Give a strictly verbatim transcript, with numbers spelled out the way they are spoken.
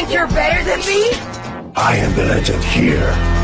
think you're better than me? I am the legend here.